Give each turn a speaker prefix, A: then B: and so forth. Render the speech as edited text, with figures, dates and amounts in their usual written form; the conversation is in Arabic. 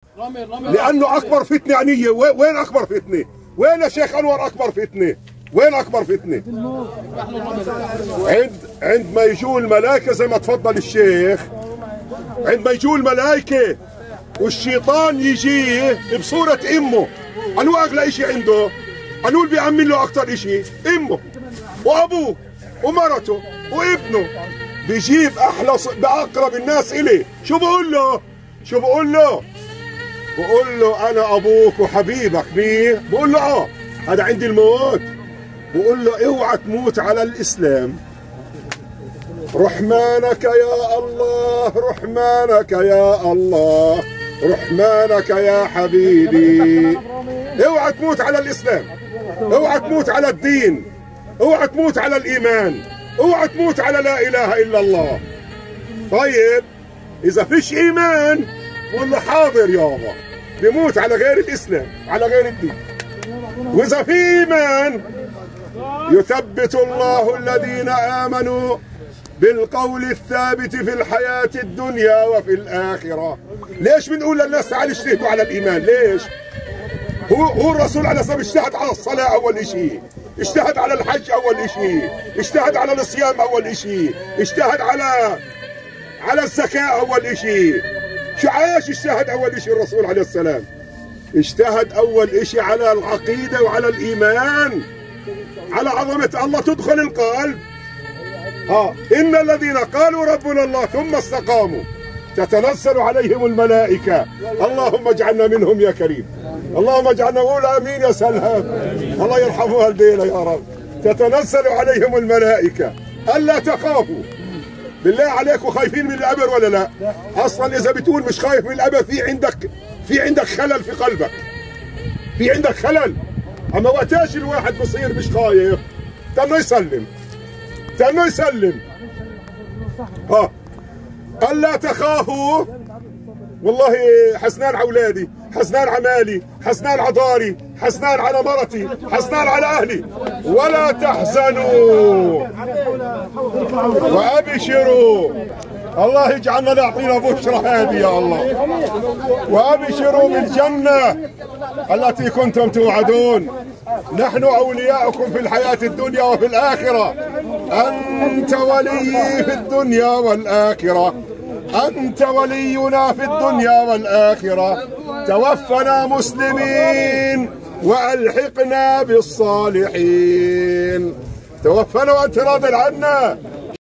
A: لانه اكبر فتنه عنيه. وين اكبر فتنه؟ وين يا شيخ انور اكبر فتنه؟ وين اكبر فتنه؟ عندما يجوا الملائكه زي ما تفضل الشيخ، عندما يجوا الملائكه والشيطان يجيه بصوره امه، انو اغلى شيء عنده؟ انو اللي بيأمن له اكثر شيء؟ امه وابوه ومرته وابنه. بيجيب احلى باقرب الناس اليه، شو بقول له؟ شو بقول له؟ بقول له انا ابوك وحبيبك. مين؟ بقول له هذا عندي الموت. بقول له اوعى تموت على الاسلام. رحمانك يا الله، رحمانك يا الله، رحمانك يا حبيبي. اوعى تموت على الاسلام، اوعى تموت على الدين، اوعى تموت على الايمان، اوعى تموت على لا اله الا الله. طيب اذا فيش ايمان بقول له حاضر يابا، بيموت على غير الاسلام، على غير الدين. واذا في ايمان يثبت الله الذين امنوا بالقول الثابت في الحياة الدنيا وفي الآخرة. ليش بنقول للناس تعالوا اجتهدوا على الإيمان؟ ليش؟ هو الرسول عليه الصلاة والسلام اجتهد على الصلاة أول شيء، اجتهد على الحج أول شيء، اجتهد على الصيام أول شيء، اجتهد على الزكاة أول شيء. شو عاش اجتهد أول شيء الرسول عليه السلام؟ اجتهد أول شيء على العقيدة وعلى الإيمان، على عظمة الله تدخل القلب. إن الذين قالوا ربنا الله ثم استقاموا تتنزل عليهم الملائكة. اللهم اجعلنا منهم يا كريم، اللهم اجعلنا. قول آمين يا سلام. الله يرحمها الليلة يا رب. تتنزل عليهم الملائكة ألا تخافوا. بالله عليكم خايفين من الأمر ولا لا؟ أصلا إذا بتقول مش خايف من الأمر في عندك خلل في قلبك، في عندك خلل. أما وقتاش الواحد بصير مش خايف؟ تنو يسلم، تنو يسلم. ألا تخافوا. والله حسنان على اولادي، حسنان على مالي، حسنان على داري، حسنان على مرتي، حسنان على اهلي. ولا تحزنوا وابشروا. الله يجعلنا نعطينا بشرى هذه يا الله. وابشروا بالجنة التي كنتم توعدون. نحن اولياؤكم في الحياة الدنيا وفي الآخرة. انت ولي في الدنيا والآخرة، أنت ولينا في الدنيا والآخرة. توفنا مسلمين وألحقنا بالصالحين. توفنا وأنت راض عنا.